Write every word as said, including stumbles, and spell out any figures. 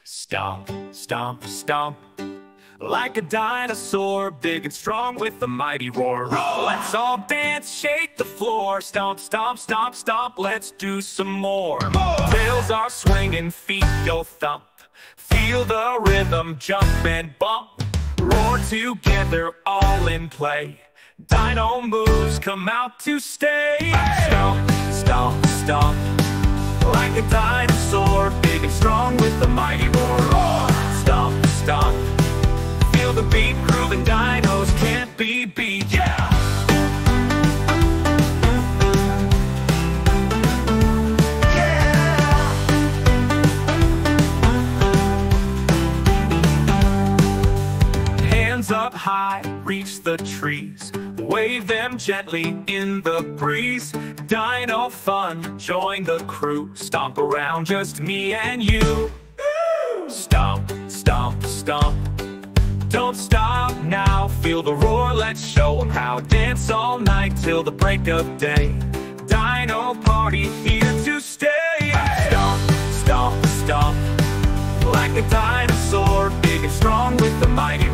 Stomp, stomp, stomp, like a dinosaur, big and strong with a mighty roar. Let's all dance, shake the floor. Stomp, stomp, stomp, stomp, let's do some more. Tails are swinging, feet go thump. Feel the rhythm, jump and bump. Roar together, all in play. Dino moves come out to stay. Stomp, stomp, stomp, like a dinosaur, big and strong with a mighty roar. Stomp, stomp, feel the beat, grooving dinos can't be beat, yeah! Yeah! Hands up high, reach the trees, wave them gently in the breeze. Dino fun, join the crew. Stomp around, just me and you. Stomp, stomp, stomp, don't stop now. Feel the roar, let's show 'em how. Dance all night till the break of day. Dino party here to stay. Stomp, stomp, stomp, like a dinosaur, big and strong with the mighty